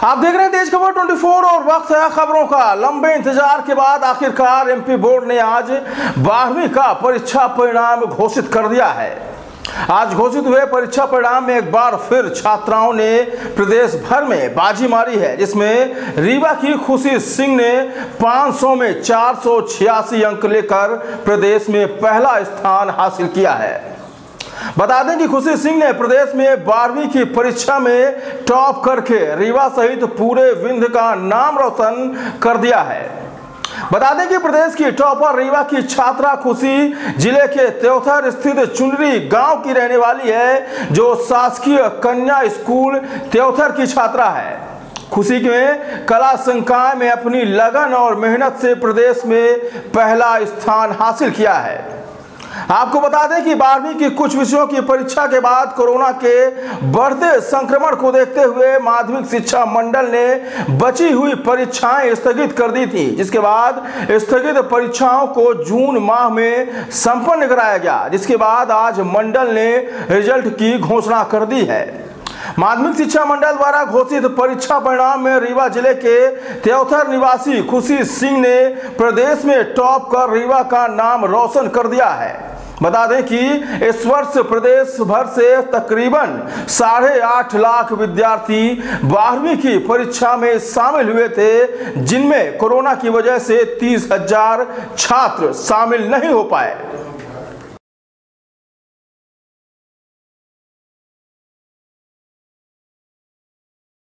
आप देख रहे हैं तेज खबर 24 और वक्त है खबरों का। लंबे इंतजार के बाद आखिरकार एमपी बोर्ड ने आज 12वीं का परीक्षा परिणाम घोषित कर दिया है। आज घोषित हुए परीक्षा परिणाम में एक बार फिर छात्राओं ने प्रदेश भर में बाजी मारी है, जिसमें रीवा की खुशी सिंह ने 500 में 486 अंक लेकर प्रदेश में पहला स्थान हासिल किया है। बता दें कि खुशी सिंह ने प्रदेश में 12वीं की परीक्षा में टॉप करके रीवा सहित पूरे विंध्य का नाम रोशन कर दिया है। बता दें कि प्रदेश की टॉपर रीवा की छात्रा खुशी जिले के त्योथर स्थित चुनरी गांव की रहने वाली है, जो शासकीय कन्या स्कूल त्योथर की छात्रा है। खुशी में कला संकाय में अपनी लगन और मेहनत से प्रदेश में पहला स्थान हासिल किया है। आपको बता दें कि 12वीं की कुछ विषयों की परीक्षा के बाद कोरोना के बढ़ते संक्रमण को देखते हुए माध्यमिक शिक्षा मंडल ने बची हुई परीक्षाएं स्थगित कर दी थी, जिसके बाद स्थगित परीक्षाओं को जून माह में संपन्न कराया गया, जिसके बाद आज मंडल ने रिजल्ट की घोषणा कर दी है। माध्यमिक शिक्षा मंडल द्वारा घोषित परीक्षा परिणाम में रीवा जिले के त्योथर निवासी खुशी सिंह ने प्रदेश में टॉप कर रीवा का नाम रोशन कर दिया है। बता दें कि इस वर्ष प्रदेश भर से तकरीबन 8.5 लाख विद्यार्थी 12वीं की परीक्षा में शामिल हुए थे, जिनमें कोरोना की वजह से 30,000 छात्र शामिल नहीं हो पाए।